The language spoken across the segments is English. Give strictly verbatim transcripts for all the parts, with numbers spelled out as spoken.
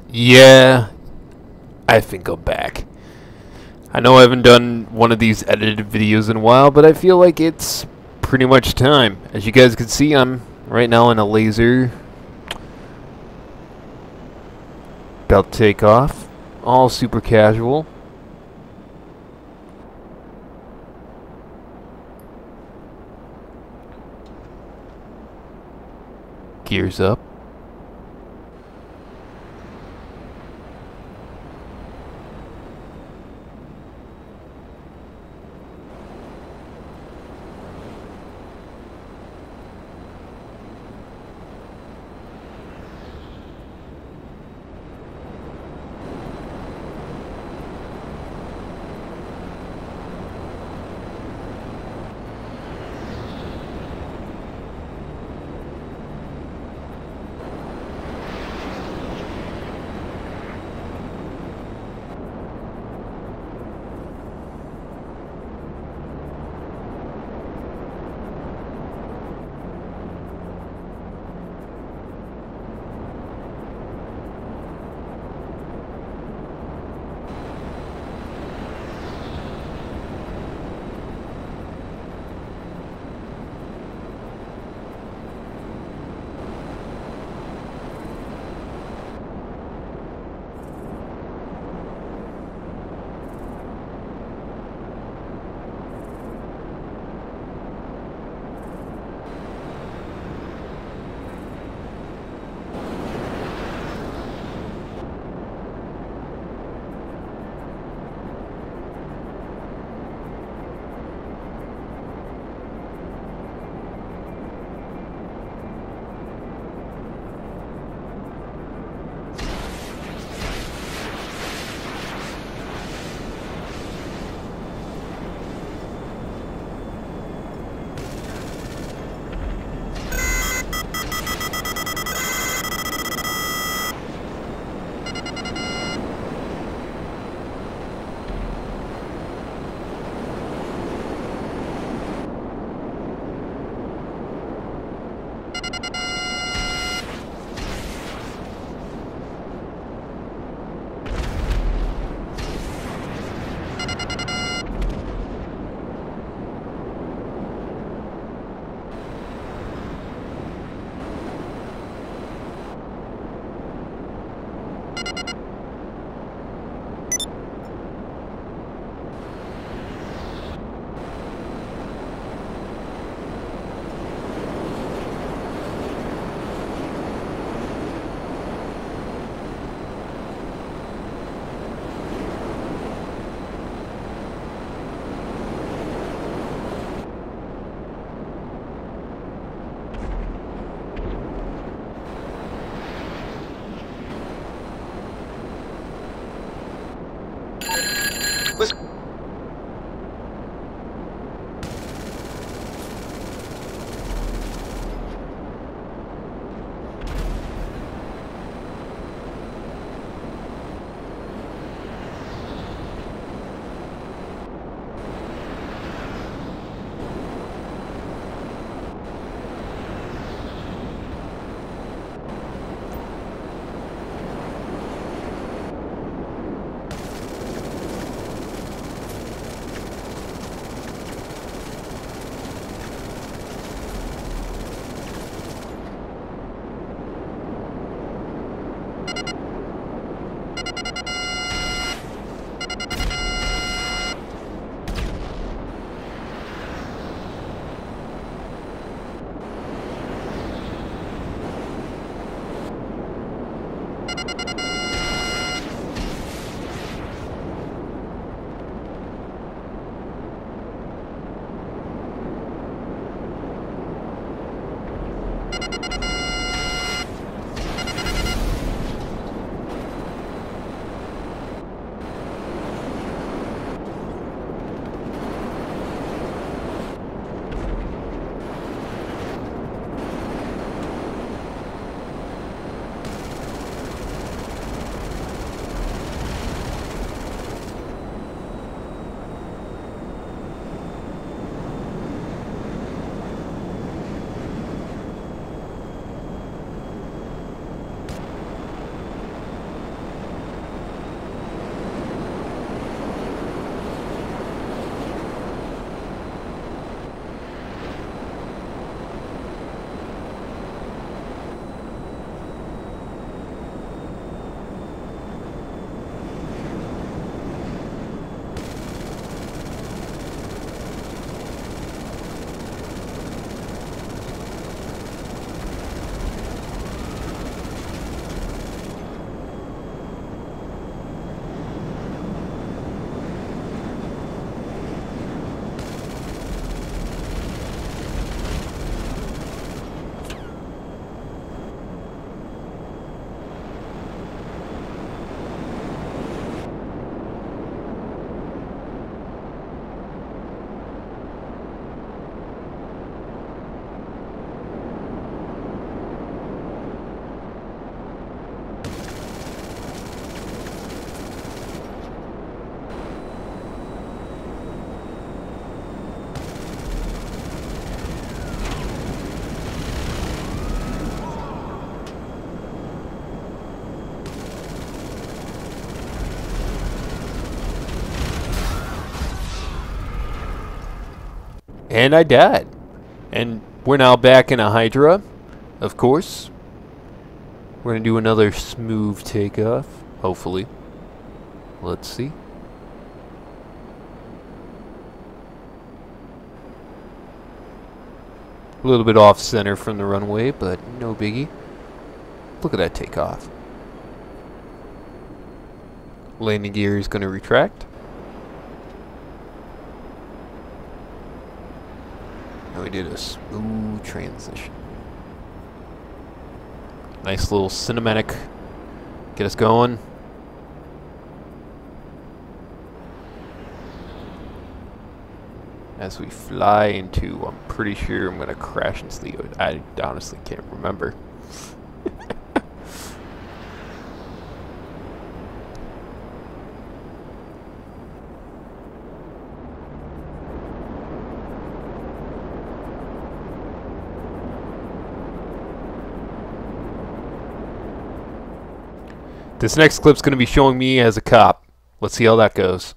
Yeah, I think I'm back. I know I haven't done one of these edited videos in a while, but I feel like it's pretty much time. As you guys can see, I'm right now in a laser. About to take off. All super casual. Gears up. And I died. And we're now back in a Hydra, of course. We're going to do another smooth takeoff, hopefully. Let's see. A little bit off center from the runway, but no biggie. Look at that takeoff. Landing gear is going to retract. And we did a smooth transition. Nice little cinematic. Get us going. As we fly into, I'm pretty sure I'm going to crash into the, I honestly can't remember. This next clip's going to be showing me as a cop. Let's see how that goes.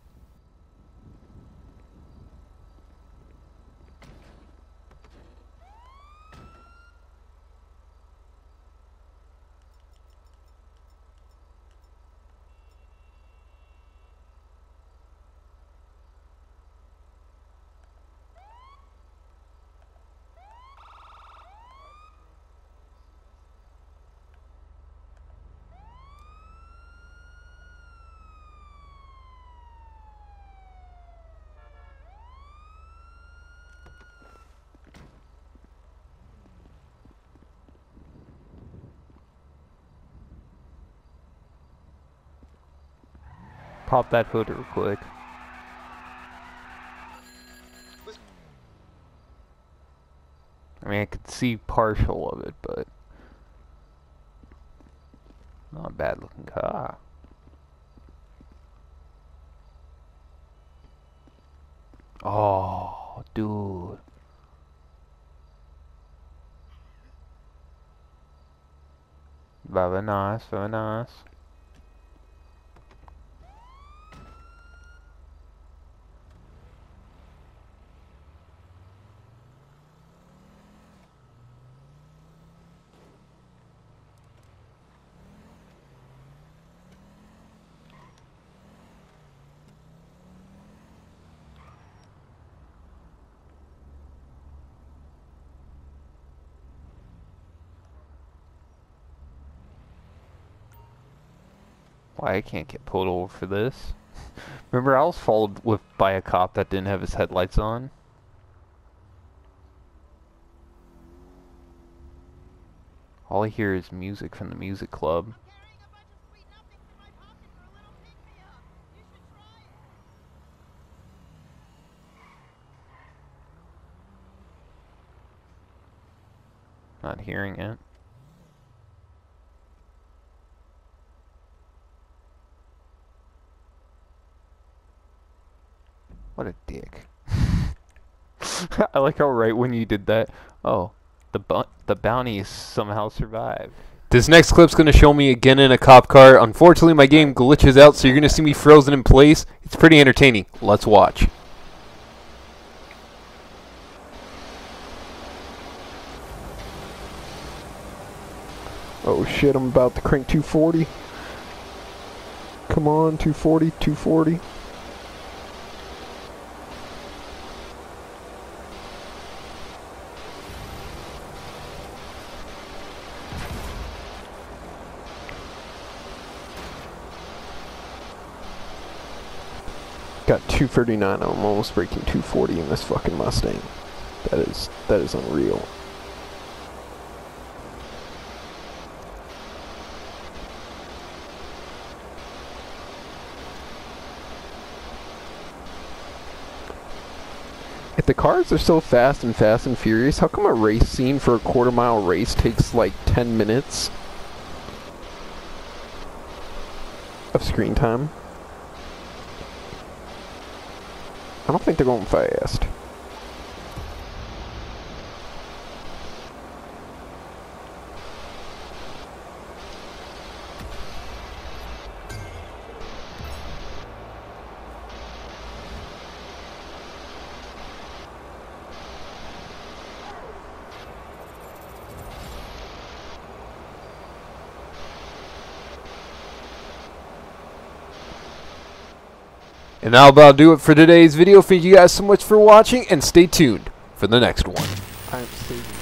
Pop that hood real quick. I mean, I could see partial of it, but not a bad looking car. Oh, dude. Very nice, very nice. Why I can't get pulled over for this? Remember, I was followed with by a cop that didn't have his headlights on. All I hear is music from the music club. Not hearing it. What a dick. I like how right when you did that, oh, the bu the bounty somehow survived. This next clip's going to show me again in a cop car. Unfortunately, my game glitches out, so you're going to see me frozen in place. It's pretty entertaining. Let's watch. Oh shit, I'm about to crank two forty. Come on, two forty, two forty. Got two thirty-nine. I'm almost breaking two forty in this fucking Mustang. That is that is unreal. If the cars are so fast and Fast and Furious, how come a race scene for a quarter mile race takes like ten minutes of screen time? I don't think they're going fast. And that'll about do it for today's video. Thank you guys so much for watching, and stay tuned for the next one. I have to save